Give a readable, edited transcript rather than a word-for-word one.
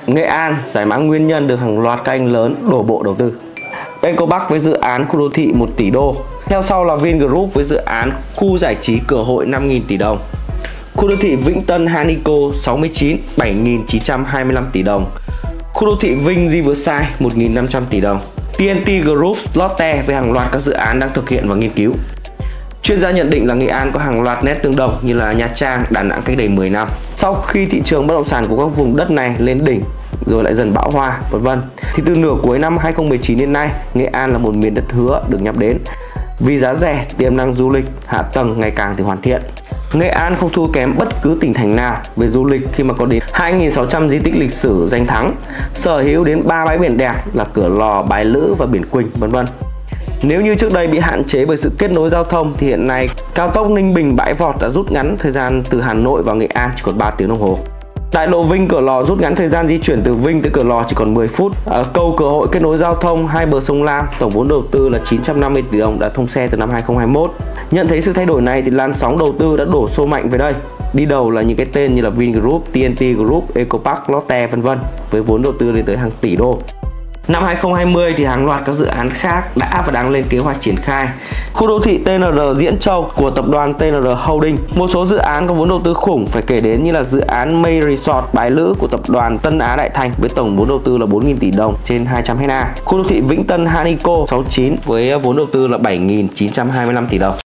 Nghệ An giải mã nguyên nhân được hàng loạt các anh lớn đổ bộ đầu tư. Eco Park với dự án khu đô thị 1 tỷ đô. Theo sau là Vingroup với dự án khu giải trí Cửa Hội 5.000 tỷ đồng. Khu đô thị Vĩnh Tân Hanico 69 7.925 tỷ đồng. Khu đô thị Vinh Riverside 1.500 tỷ đồng. TNT Group Lotte với hàng loạt các dự án đang thực hiện và nghiên cứu. Chuyên gia nhận định là Nghệ An có hàng loạt nét tương đồng như là Nha Trang, Đà Nẵng cách đây 10 năm. Sau khi thị trường bất động sản của các vùng đất này lên đỉnh rồi lại dần bão hòa vân vân, thì từ nửa cuối năm 2019 đến nay, Nghệ An là một miền đất hứa được nhắm đến. Vì giá rẻ, tiềm năng du lịch, hạ tầng ngày càng được hoàn thiện. Nghệ An không thua kém bất cứ tỉnh thành nào về du lịch khi mà có đến 2.600 di tích lịch sử danh thắng, sở hữu đến 3 bãi biển đẹp là Cửa Lò, Bái Lữ và Biển Quỳnh vân vân. Nếu như trước đây bị hạn chế bởi sự kết nối giao thông thì hiện nay cao tốc Ninh Bình Bãi Vọt đã rút ngắn thời gian từ Hà Nội vào Nghệ An chỉ còn 3 tiếng đồng hồ. Đại lộ Vinh Cửa Lò rút ngắn thời gian di chuyển từ Vinh tới Cửa Lò chỉ còn 10 phút. Cầu Cửa Hội kết nối giao thông hai bờ sông Lam, tổng vốn đầu tư là 950 tỷ đồng, đã thông xe từ năm 2021. Nhận thấy sự thay đổi này thì làn sóng đầu tư đã đổ xô mạnh về đây. Đi đầu là những cái tên như là Vingroup, TNT Group, Eco Park, Lotte vân vân với vốn đầu tư lên tới hàng tỷ đô. Năm 2020 thì hàng loạt các dự án khác đã và đang lên kế hoạch triển khai. Khu đô thị TNR Diễn Châu của tập đoàn TNR Holding, một số dự án có vốn đầu tư khủng phải kể đến như là dự án May Resort Bái Lữ của tập đoàn Tân Á Đại Thành với tổng vốn đầu tư là 4.000 tỷ đồng trên 200 ha. Khu đô thị Vĩnh Tân Hanico 69 với vốn đầu tư là 7.925 tỷ đồng.